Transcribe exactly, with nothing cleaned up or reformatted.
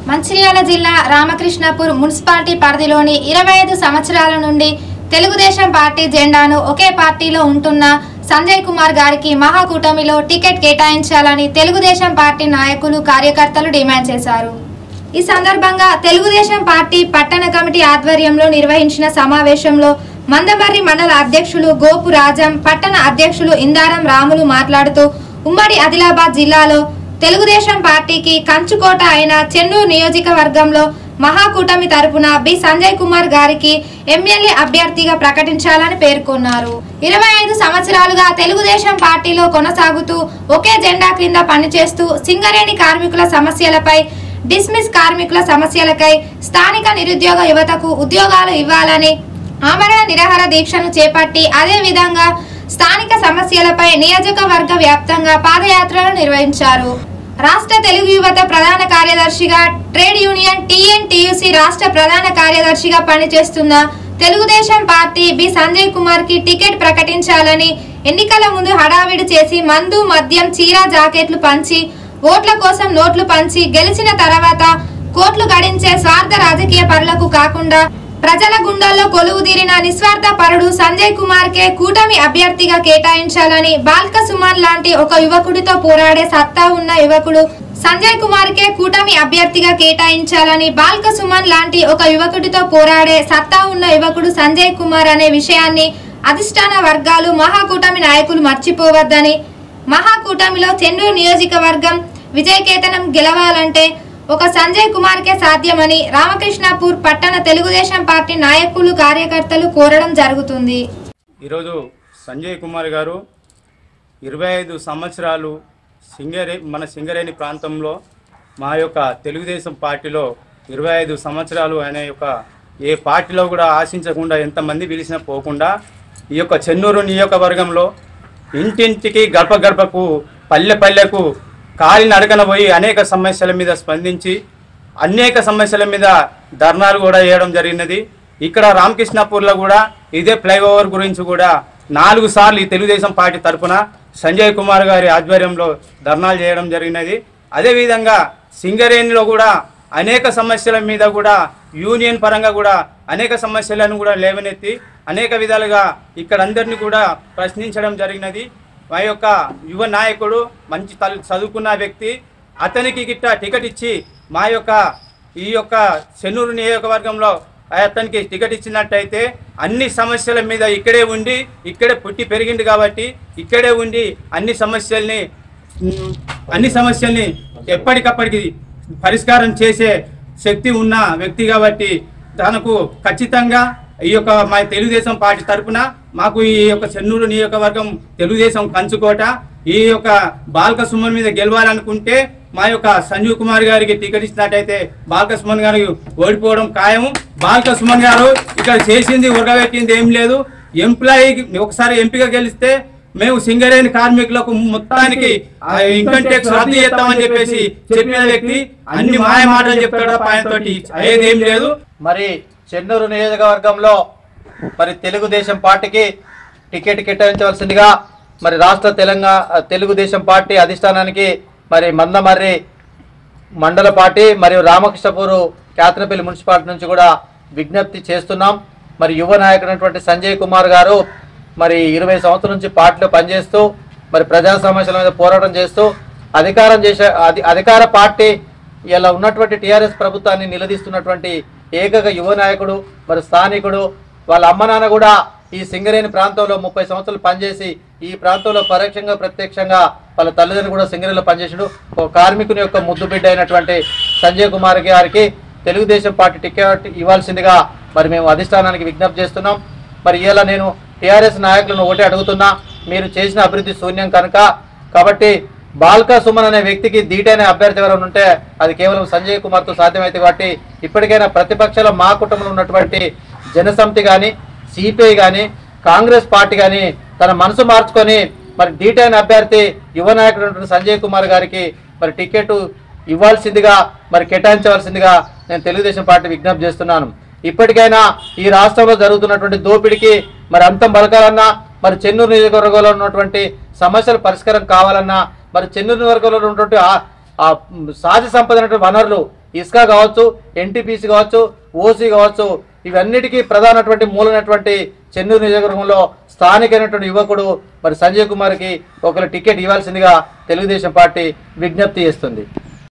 మంచిర్యాల జిల్లా రామకృష్ణాపూర్ మున్సిపాలిటీ పరిధిలోని ఇరవై ఐదు సంవత్సరాల నుండి తెలుగుదేశం పార్టీ జెండాను ఒకే పార్టీలో ఉంటున్న సంజయ్ కుమార్ గారికి మహాకూటమిలో టికెట్ కేటాయించాలని తెలుగుదేశం పార్టీ నాయకులు కార్యకర్తలు డిమాండ్ చేశారు। ఈ సందర్భంగా తెలుగుదేశం పార్టీ పట్టణ కమిటీ ఆధ్వర్యంలో నిర్వహించిన సమావేశంలో మందమర్రి మండల అధ్యక్షులు గోపు రాజం, పట్టణ అధ్యక్షులు ఇందారం రాములు మాట్లాడుతూ ఉమ్మడి ఆదిలాబాద్ జిల్లాలో తెలుగుదేశం పార్టీకి కంచుకోట అయిన చెన్నూరు నియోజకవర్గంలో మహాకూటమి తరపున బి సంజయ్ కుమార్ గారికి ఎమ్మెల్యే అభ్యర్థిగా ప్రకటించాలని పేర్కొన్నారు। ఇరవై ఐదు సంవత్సరాలుగా తెలుగుదేశం పార్టీలో కొనసాగుతూ ఒకే జెండా క్రింద పనిచేస్తూ సింగరేణి కార్మికుల సమస్యలపై, డిస్మిస్ కార్మికుల సమస్యలకై, స్థానిక నిరుద్యోగ యువతకు ఉద్యోగాలు ఇవ్వాలని ఆమరణ నిరాహార దీక్షను చేపట్టి అదే విధంగా స్థానిక సమస్యలపై నియోజకవర్గ వ్యాప్తంగా పాదయాత్రలు నిర్వహించారు। రాష్ట్ర తెలుగు యువత ప్రధాన కార్యదర్శిగా, ట్రేడ్ యూనియన్ టీఎన్టీయూసీ రాష్ట్ర ప్రధాన కార్యదర్శిగా పనిచేస్తున్న తెలుగుదేశం పార్టీ బి సంజయ్ కుమార్ కి టికెట్ ప్రకటించాలని ఎన్నికల ముందు హడావిడి చేసి మందు, మద్యం, చీర, జాకెట్లు పంచి ఓట్ల కోసం నోట్లు పంచి గెలిచిన తర్వాత కోట్లు గడించే స్వార్థ రాజకీయ పరులకు కాకుండా ప్రజల గుండెల్లో కొలువుదీరిన నిస్వార్థ పరుడు సంజయ్ కుమార్ కే కూటమి అభ్యర్థిగా కేటాయించాలని, బాల్క సుమన్ లాంటి ఒక యువకుడితో పోరాడే సత్తా ఉన్న యువకుడు సంజయ్ కుమార్ కే కూటమి అభ్యర్థిగా కేటాయించాలని, బాల్క సుమన్ లాంటి ఒక యువకుడితో పోరాడే సత్తా ఉన్న యువకుడు సంజయ్ కుమార్ అనే విషయాన్ని అధిష్టాన వర్గాలు, మహాకూటమి నాయకులు మర్చిపోవద్దని, మహాకూటమిలో చెన్నూరు నియోజకవర్గం విజయకేతనం గెలవాలంటే ఒక సంజయ్ కుమార్ కే సాధ్యమని రామకృష్ణాపూర్ పట్టణ తెలుగుదేశం పార్టీ నాయకులు, కార్యకర్తలు కోరడం జరుగుతుంది। ఈరోజు సంజయ్ కుమార్ గారు ఇరవై ఐదు సంవత్సరాలు సింగరే మన సింగరేణి ప్రాంతంలో మా యొక్క తెలుగుదేశం పార్టీలో ఇరవై ఐదు సంవత్సరాలు అనే యొక్క ఏ పార్టీలో కూడా ఆశించకుండా ఎంతమంది పిలిచినా పోకుండా ఈ యొక్క చెన్నూరు నియోజకవర్గంలో ఇంటింటికి గడప గడపకు పల్లె పల్లెకు కాలి నడకన పోయి అనేక సమస్యల మీద స్పందించి అనేక సమస్యల మీద ధర్నాలు కూడా చేయడం జరిగినది। ఇక్కడ రామకృష్ణాపూర్లో కూడా ఇదే ఫ్లైఓవర్ గురించి కూడా నాలుగు సార్లు ఈ తెలుగుదేశం పార్టీ తరఫున సంజయ్ కుమార్ గారి ఆధ్వర్యంలో ధర్నాలు చేయడం జరిగినది। అదేవిధంగా సింగరేణిలో కూడా అనేక సమస్యల మీద కూడా యూనియన్ పరంగా కూడా అనేక సమస్యలను కూడా లేవనెత్తి అనేక విధాలుగా ఇక్కడ అందరినీ కూడా ప్రశ్నించడం జరిగినది। మా యొక్క యువ నాయకుడు మంచి చదువుకున్న వ్యక్తి, అతనికి గిట్ట టికెట్ ఇచ్చి మా యొక్క ఈ యొక్క చెన్నూరు నియోజకవర్గంలో అతనికి టికెట్ ఇచ్చినట్టయితే అన్ని సమస్యల మీద ఇక్కడే ఉండి ఇక్కడే పుట్టి పెరిగింది కాబట్టి ఇక్కడే ఉండి అన్ని సమస్యల్ని అన్ని సమస్యల్ని ఎప్పటికప్పటికి పరిష్కారం చేసే శక్తి ఉన్న వ్యక్తి కాబట్టి తనకు ఖచ్చితంగా ఈ యొక్క మా తెలుగుదేశం పార్టీ తరఫున మాకు ఈ యొక్క చెన్నూరు నియోజకవర్గం తెలుగుదేశం కంచుకోట, ఈ యొక్క బాల్క సుమన్ మీద గెలవాలనుకుంటే మా యొక్క సంజయ్ కుమార్ గారికి టికెట్ ఇచ్చినట్టయితే బాల్క సుమన్ గారికి ఓడిపోవడం ఖాయము। బాల్క సుమన్ గారు ఇక్కడ చేసింది ఉడకబెట్టింది ఏం లేదు। ఎంప్లాయీకి ఒకసారి ఎంపిక గెలిస్తే మేము సింగరేణి కార్మికులకు మొత్తానికి ఇన్కమ్ ట్యాక్స్ రద్దు చేస్తామని చెప్పేసి చెప్పిన వ్యక్తి అన్ని మాయ మాటలు చెప్తాడు, ఆయనతోటి అయ్యేది ఏం లేదు। మరి చెన్నూరు నియోజకవర్గంలో మరి తెలుగుదేశం పార్టీకి టికెట్ కేటాయించవలసిందిగా మరి రాష్ట్ర తెలంగాణ తెలుగుదేశం పార్టీ అధిష్టానానికి మరి మందమర్రి మండల పార్టీ మరియు రామకృష్ణపూర్ క్యాత్రపల్లి మున్సిపాలిటీ నుంచి కూడా విజ్ఞప్తి చేస్తున్నాం। మరి యువ నాయకుడైనటువంటి సంజయ్ కుమార్ గారు మరి ఇరవై సంవత్సరాల నుంచి పార్టీలో పనిచేస్తూ మరి ప్రజా సమస్యల మీద పోరాటం చేస్తూ అధికారం చేసే అధికార పార్టీ ఇలా ఉన్నటువంటి టీఆర్ఎస్ ప్రభుత్వాన్ని నిలదీస్తున్నటువంటి ఏకైక యువ నాయకుడు, మరి స్థానికుడు। వాళ్ళ అమ్మ నాన్న కూడా ఈ సింగరేణి ప్రాంతంలో ముప్పై సంవత్సరాలు పనిచేసి ఈ ప్రాంతంలో పరోక్షంగా ప్రత్యక్షంగా వాళ్ళ తల్లిదండ్రులు కూడా సింగరేణిలో పనిచేసాడు। ఒక కార్మికుని యొక్క ముద్దు బిడ్డ అయినటువంటి సంజయ్ కుమార్ గారికి తెలుగుదేశం పార్టీ టికెట్ ఇవ్వాల్సిందిగా మరి మేము అధిష్టానానికి విజ్ఞప్తి చేస్తున్నాం। మరి ఇలా నేను టీఆర్ఎస్ నాయకులను ఒకటి అడుగుతున్నా, మీరు చేసిన అభివృద్ధి శూన్యం కనుక కాబట్టి బాల్క సుమన్ అనే వ్యక్తికి ధీటైన అభ్యర్థి ఎవరైనా ఉంటే అది కేవలం సంజయ్ కుమార్తో సాధ్యమైతే కాబట్టి ఇప్పటికైనా ప్రతిపక్షాల మా కుటుంబంలో ఉన్నటువంటి జనసమితి కానీ, సిపిఐ కానీ, కాంగ్రెస్ పార్టీ కానీ తన మనసు మార్చుకొని మరి ధీటైన అభ్యర్థి యువ నాయకుడు సంజయ్ కుమార్ గారికి మరి టికెట్ ఇవ్వాల్సిందిగా మరి కేటాయించవలసిందిగా నేను తెలుగుదేశం పార్టీ విజ్ఞప్తి చేస్తున్నాను। ఇప్పటికైనా ఈ రాష్ట్రంలో జరుగుతున్నటువంటి దోపిడీకి మరి అంతం పలకాలన్నా, మరి చెన్నూరు నియోజకవర్గంలో ఉన్నటువంటి సమస్యల పరిష్కారం కావాలన్నా, మరి చెన్నూరు నియోజకవర్గంలో ఉన్నటువంటి సహజ సంపద వనరులు ఇస్కా కావచ్చు, ఎన్టీపీసీ కావచ్చు, ఓసీ కావచ్చు, ఇవన్నిటికీ ప్రధానటువంటి మూలమైనటువంటి చెన్నూరు నియోజకవర్గంలో స్థానికైనటువంటి యువకుడు మరి సంజయ్ కుమార్కి ఒకరు టికెట్ ఇవ్వాల్సిందిగా తెలుగుదేశం పార్టీ విజ్ఞప్తి చేస్తుంది.